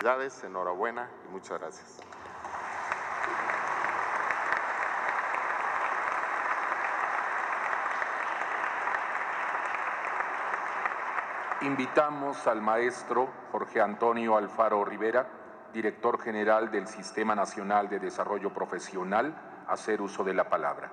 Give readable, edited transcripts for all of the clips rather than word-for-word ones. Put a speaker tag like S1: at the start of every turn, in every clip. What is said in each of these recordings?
S1: Felicidades, enhorabuena y muchas gracias.
S2: Invitamos al maestro Jorge Antonio Alfaro Rivera, director general del Sistema Nacional de Desarrollo Profesional, a hacer uso de la palabra.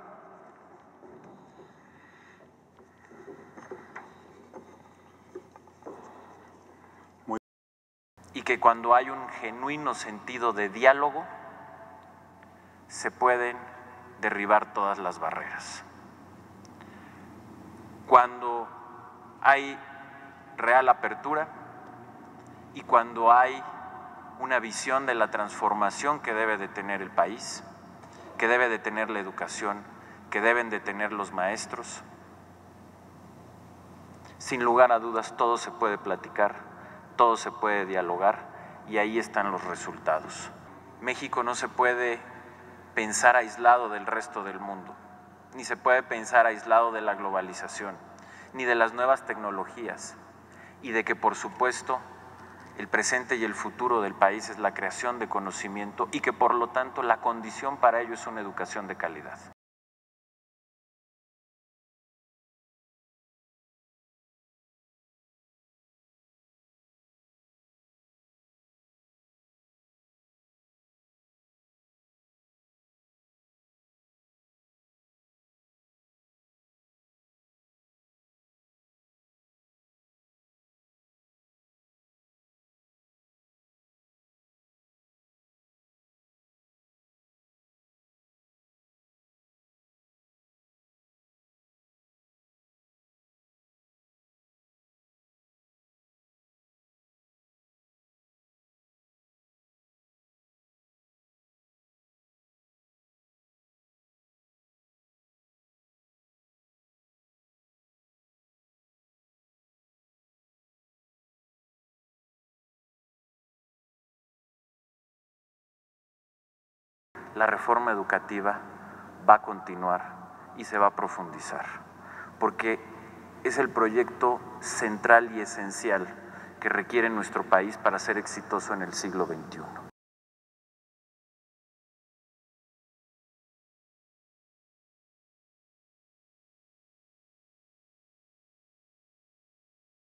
S3: Y que cuando hay un genuino sentido de diálogo, se pueden derribar todas las barreras. Cuando hay real apertura y cuando hay una visión de la transformación que debe de tener el país, que debe de tener la educación, que deben de tener los maestros, sin lugar a dudas todo se puede platicar, todo se puede dialogar y ahí están los resultados. México no se puede pensar aislado del resto del mundo, ni se puede pensar aislado de la globalización, ni de las nuevas tecnologías, y de que, por supuesto, el presente y el futuro del país es la creación de conocimiento y que, por lo tanto, la condición para ello es una educación de calidad. La reforma educativa va a continuar y se va a profundizar, porque es el proyecto central y esencial que requiere nuestro país para ser exitoso en el siglo XXI.